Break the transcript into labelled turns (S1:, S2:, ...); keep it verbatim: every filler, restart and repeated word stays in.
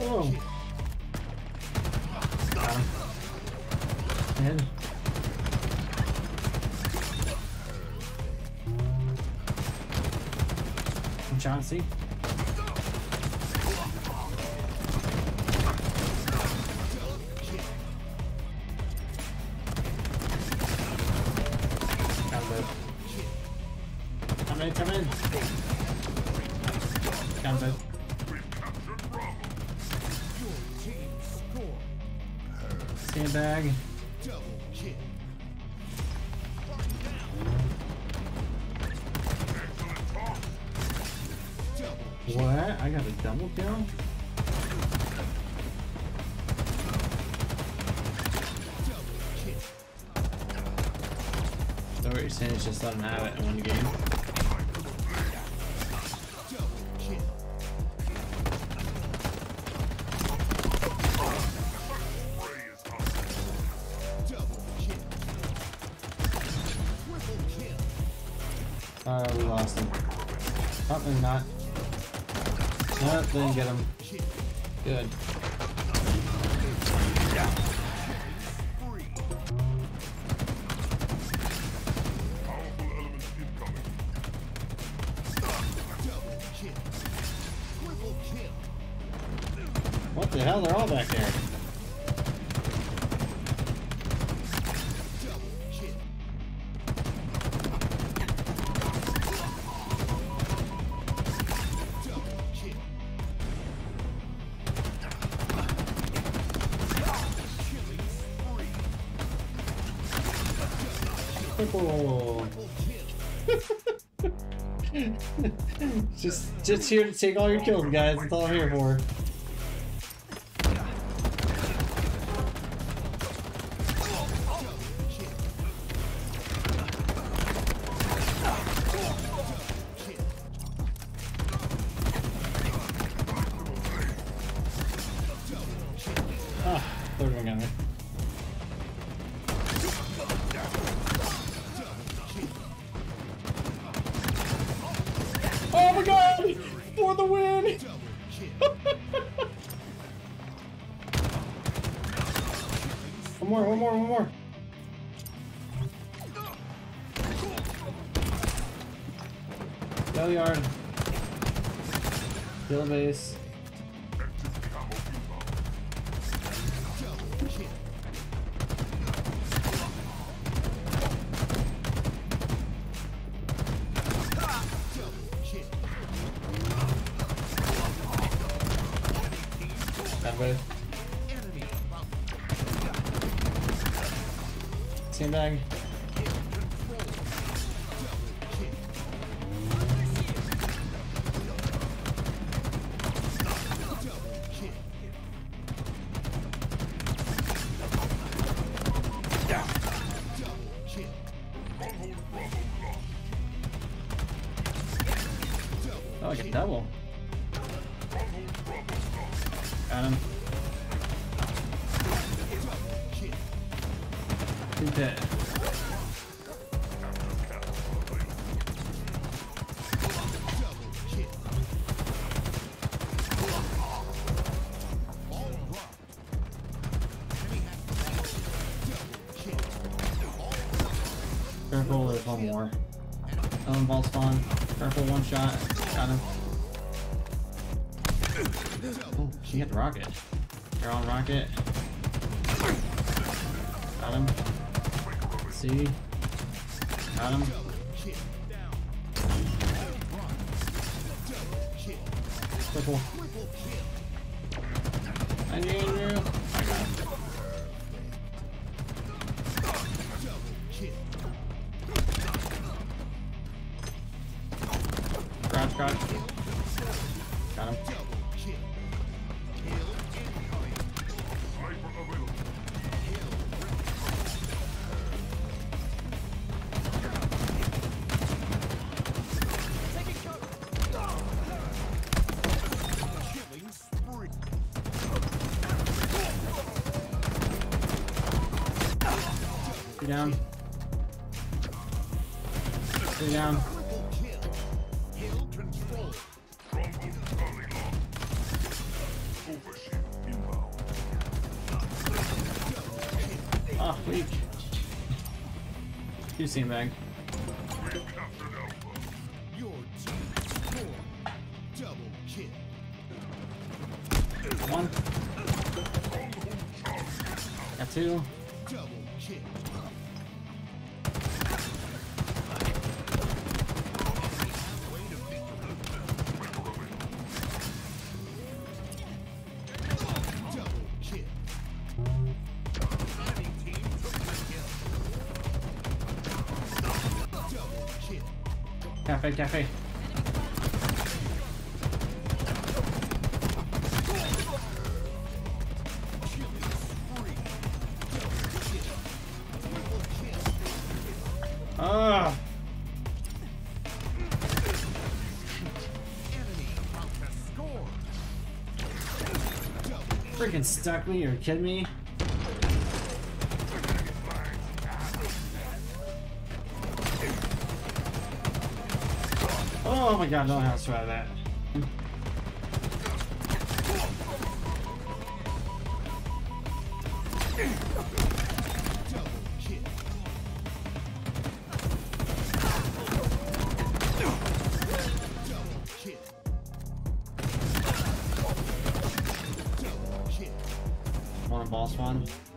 S1: go. Got him. Head. Chauncey. Come in, come in. Come in. Sandbag. What? I got a double kill? So what you're saying is just let him have it in one game? Uh, we lost him. Oh, maybe not. No, didn't get him. Good. What the hell? They're all back there. Triple. just, just here to take all your kills, guys. That's all I'm here for. Ah, third one got me. Oh my god! For the win! One more, one more, one more. Galliard. Kill base. Sandbag. Oh, like a double. Got him. He's dead. Careful, there's one more. Ellen ball spawn. Careful, one shot. Got him. Oh, she hit the rocket. They're on rocket. Got him. See? Got him. Triple. I need you. I got him. Crouch, crouch. Got him. Stay down. Stay down. Weak. You seen bag.
S2: Your team scored. Double kill.
S1: One. Got two.
S2: Double kill. Double kill. Enemy team took the kill. Double kill.
S1: Cafe, cafe.
S2: Killing spree. Double kill. Triple kill.
S1: Ah!
S2: Enemy about to score. Double
S1: Freaking stuck me, you're kidding me? Oh my god, no how to try that.
S2: double kill. Double kill. Double kill.
S1: Want a boss one?